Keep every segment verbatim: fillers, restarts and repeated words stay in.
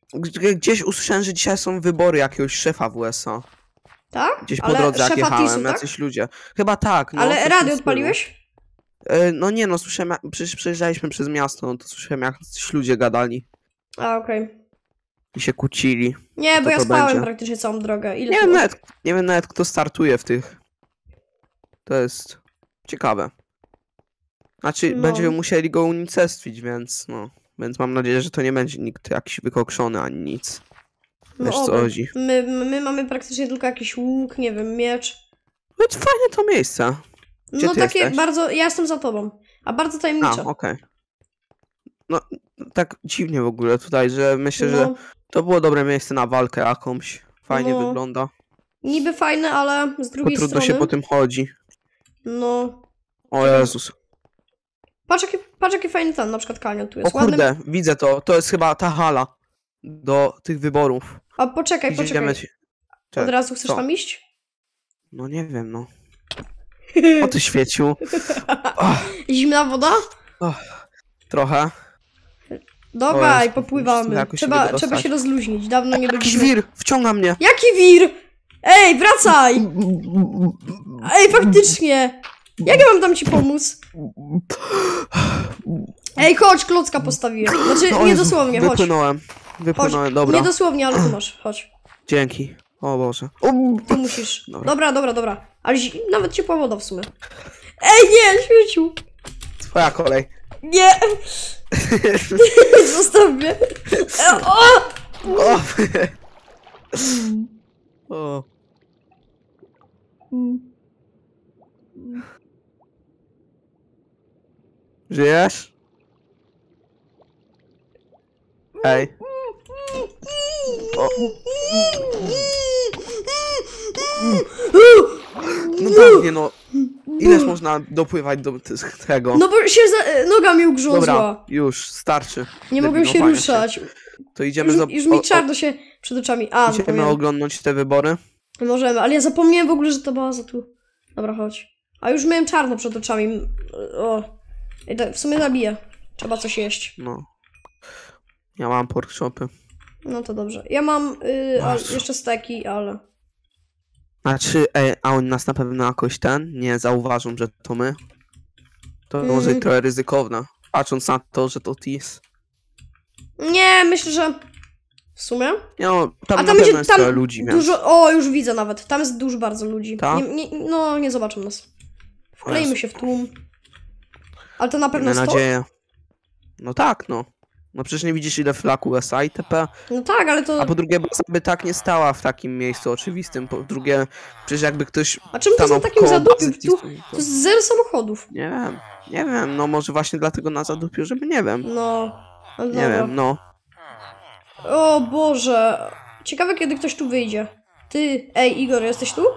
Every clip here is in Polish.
Gdzieś usłyszałem, że dzisiaj są wybory jakiegoś szefa w U S A. Tak? Gdzieś po Ale drodze jak szefa jechałem, tisu, tak? jacyś ludzie. Chyba tak, no. Ale coś w radio tym stylu. odpaliłeś? E, no nie no, słyszałem, jak- przecież przejeżdżaliśmy przez miasto, no to słyszałem jak coś ludzie gadali A, okej. Okay. i się kłócili. Nie, To bo ja to spałem będzie. praktycznie całą drogę. Ile Nie to wiem, było? nawet, nie wiem nawet kto startuje w tych. To jest ciekawe. Znaczy, No. będziemy musieli go unicestwić, więc no. Więc mam nadzieję, że to nie będzie nikt jakiś wykokszony ani nic. Wiesz No co oby. chodzi. My, my mamy praktycznie tylko jakiś łuk, nie wiem, miecz. Więc fajne to miejsce. Gdzie No ty takie jesteś? bardzo... Ja jestem za tobą. A bardzo A, tajemnicze. okej. Okay. No, tak dziwnie w ogóle tutaj, że myślę, No. że to było dobre miejsce na walkę jakąś. Fajnie No. wygląda. Niby fajne, ale z Tylko drugiej trudno strony... się po tym chodzi. No... O Jezus. Patrz jaki, patrz jaki fajny ten, na przykład kanion tu O jest. kurde, Ładny... widzę to. To jest chyba ta hala do tych wyborów. A poczekaj, Gdzie poczekaj. idziemy... Od razu chcesz Co? tam iść? No nie wiem, no. O ty świeciu. Oh, Zimna woda? oh, trochę. Dawaj, Jezu, popływamy. jakoś się Trzeba, wydostać. trzeba się rozluźnić. Dawno nie Jakiś byliśmy. wir, wciąga mnie. Jaki wir? Ej, wracaj! Ej, faktycznie! Jak ja mam tam ci pomóc? Ej, chodź, klocka postawiłem. Znaczy, No, nie Jezu, dosłownie, chodź. Wypłynąłem. Chodź. Wypłynąłem, dobra. Nie dosłownie, ale tu masz, chodź. Dzięki. O Boże. O, Tu musisz. Dobra. Dobra, dobra, dobra. Ale zi- nawet ciepła woda w sumie. Ej, nie, śmieciu! twoja kolej. Nie! Zostaw mnie! E, o! O. O. Żyjesz? Ej. O. No pewnie, no. Ileż można dopływać do tych- tego? No bo się za... noga mi ugrzązła. Dobra, już, starczy. Nie mogłem się Debilowania ruszać. To idziemy Już, za... już mi czarno się przed oczami. A, Idziemy zapomniałem. oglądać te wybory. Możemy, ale ja zapomniałem w ogóle, że to baza tu. Dobra, chodź. A już miałem czarno przed oczami. O. Ej, da- w sumie zabiję. Trzeba coś jeść. No. Ja mam pork chopy. No to dobrze. Ja mam y, a, Jezu. jeszcze steki, ale... Znaczy, ej, a oni nas na pewno jakoś ten nie zauważą, że to my. To Mm. może i trochę ryzykowne. Patrząc na to, że to Tis. Nie, myślę, że... W sumie? Nie no, tam A na tam pewno będzie jest trochę tam ludzi, więc... dużo... O, już widzę nawet. Tam jest dużo bardzo ludzi. Ta? Nie, nie, no, nie zobaczą nas. Wklejmy Jezu. się w tłum. Ale to na pewno Miejmy jest to? nadzieję. No tak, no. No przecież nie widzisz ile flag U S A itp. No tak, ale to... A po drugie, baza by tak nie stała w takim miejscu oczywistym. Po drugie, przecież jakby ktoś... A czemu to stanął za takim koło zadupiu? bazy Tu, Tisu, to jest zero samochodów. Nie wiem, nie wiem, no może właśnie dlatego na zadupiu, żeby nie wiem. No. no Nie dobra. wiem, no. O Boże. Ciekawe, kiedy ktoś tu wyjdzie. Ty, ej, Igor, jesteś tu?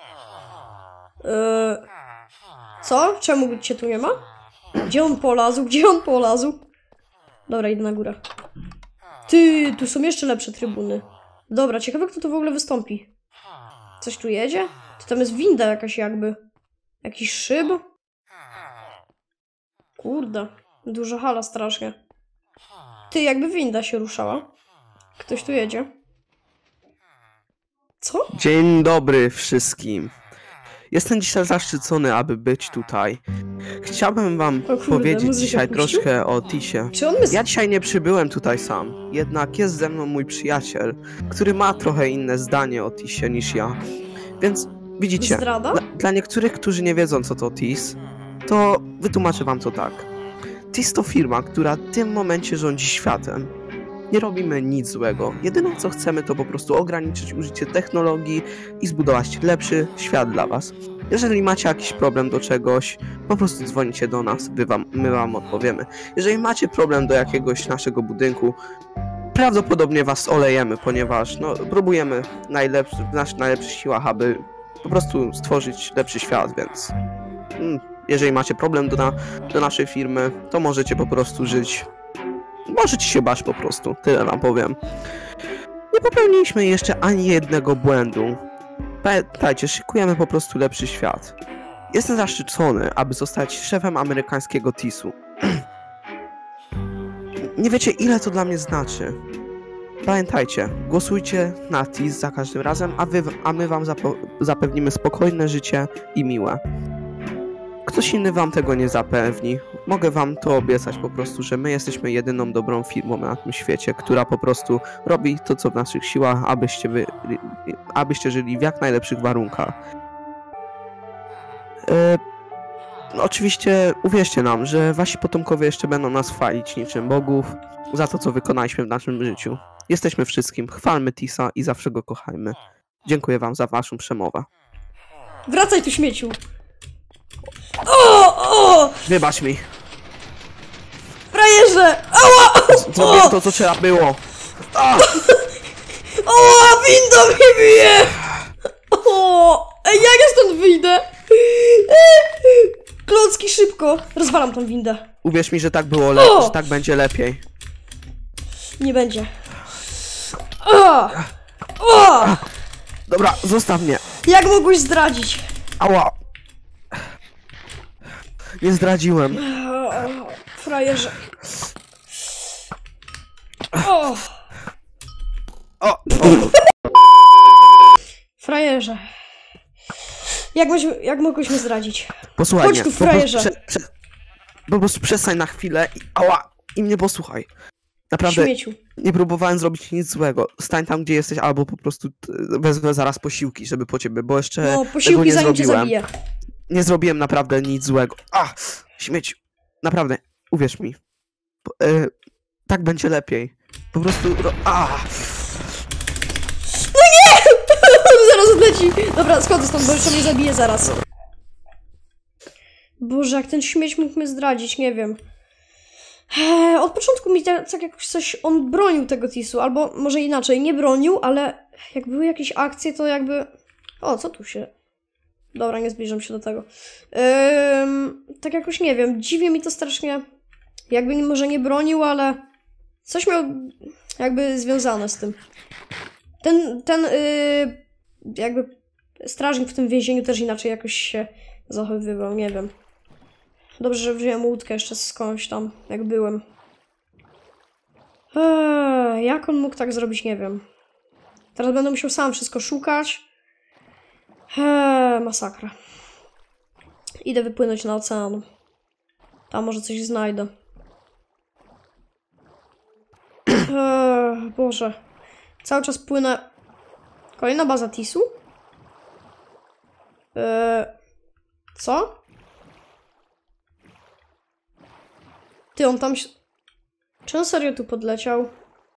Yy... Co? Czemu cię tu nie ma? Gdzie on polazł? Gdzie on polazł? Dobra, idę na górę. Ty, tu są jeszcze lepsze trybuny. Dobra, ciekawe, kto tu w ogóle wystąpi. Coś tu jedzie? To tam jest winda jakaś jakby. Jakiś szyb? Kurde, duża hala strasznie. Ty, jakby winda się ruszała. Ktoś tu jedzie. Co? Dzień dobry wszystkim. Jestem dzisiaj zaszczycony, aby być tutaj. Chciałbym wam O kurde, powiedzieć muzykę dzisiaj puścił? troszkę o Tisie. Czy on jest... Ja dzisiaj nie przybyłem tutaj sam, jednak jest ze mną mój przyjaciel, który ma trochę inne zdanie o Tisie niż ja. Więc widzicie, Zdrada? dla, dla niektórych, którzy nie wiedzą co to Tis, to wytłumaczę wam to tak. Tis to firma, która w tym momencie rządzi światem. Nie robimy nic złego. Jedyne co chcemy to po prostu ograniczyć użycie technologii i zbudować lepszy świat dla was. Jeżeli macie jakiś problem do czegoś, po prostu dzwonicie do nas, my wam, my wam odpowiemy. Jeżeli macie problem do jakiegoś naszego budynku, prawdopodobnie was olejemy, ponieważ no, próbujemy najlepszy, w naszych najlepszych siłach, aby po prostu stworzyć lepszy świat, więc mm, jeżeli macie problem do, na, do naszej firmy, to możecie po prostu żyć. Możecie się bać po prostu, tyle wam powiem. Nie popełniliśmy jeszcze ani jednego błędu. Pamiętajcie, szykujemy po prostu lepszy świat. Jestem zaszczycony, aby zostać szefem amerykańskiego Tisu. Nie wiecie, ile to dla mnie znaczy. pamiętajcie, głosujcie na Tis za każdym razem, a, wy, a my wam zapewnimy spokojne życie i miłe. Ktoś inny wam tego nie zapewni. Mogę wam to obiecać po prostu, że my jesteśmy jedyną dobrą firmą na tym świecie, która po prostu robi to, co w naszych siłach, abyście, wy, abyście żyli w jak najlepszych warunkach. E, no oczywiście uwierzcie nam, że wasi potomkowie jeszcze będą nas chwalić niczym bogów za to, co wykonaliśmy w naszym życiu. Jesteśmy wszystkim, chwalmy Tisa i zawsze go kochajmy. Dziękuję wam za waszą przemowę. Wracaj tu, śmieciu! O! O! Wybacz mi. Frajerze! Ała! Zrobiłem to, co trzeba było. A! O! Winda mnie bije! O! Ej, jak ja stąd wyjdę? Klocki, szybko! Rozwalam tą windę. Uwierz mi, że tak było lepiej, że tak będzie lepiej. Nie będzie. O! O! Dobra, zostaw mnie. Jak mogłeś zdradzić? Ała. Nie zdradziłem. Frajerze. O! O, o. Frajerze. Jak, moś, jak mogłeś mnie zdradzić? Posłuchaj Chodź mnie. tu, Po prostu frajerze. prze, prze, po prostu przestań na chwilę i ała. I mnie posłuchaj. Naprawdę Śmieciu. nie próbowałem zrobić nic złego. Stań tam, gdzie jesteś, albo po prostu wezmę zaraz posiłki, żeby po ciebie, bo jeszcze No, tego posiłki nie zanim cię zrobiłem. zabiję. Nie zrobiłem naprawdę nic złego. A, śmieć. Naprawdę, uwierz mi. Po, e, tak będzie lepiej. Po prostu... Ro, a. No nie! Zaraz odleci. Dobra, schodzę stąd, bo jeszcze mnie zabije zaraz. Boże, jak ten śmieć mógł mnie zdradzić, nie wiem. Eee, od początku mi tak, tak jakoś coś... On bronił tego Tisu, albo może inaczej, nie bronił, ale jak były jakieś akcje, to jakby... O, co tu się... Dobra, nie zbliżam się do tego. Ym, tak jakoś nie wiem, dziwi mi to strasznie. Jakby może nie bronił, ale coś miał jakby związane z tym. Ten, ten yy, jakby strażnik w tym więzieniu też inaczej jakoś się zachowywał, nie wiem. Dobrze, że wziąłem łódkę jeszcze skądś tam, jak byłem. Eee, jak on mógł tak zrobić, nie wiem. Teraz będę musiał sam wszystko szukać. Eee, masakra. Idę wypłynąć na ocean. Tam może coś znajdę. Eee, Boże. Cały czas płynę. Kolejna baza Tisu? Eee, co? Ty, on tam się... Czy on serio tu podleciał?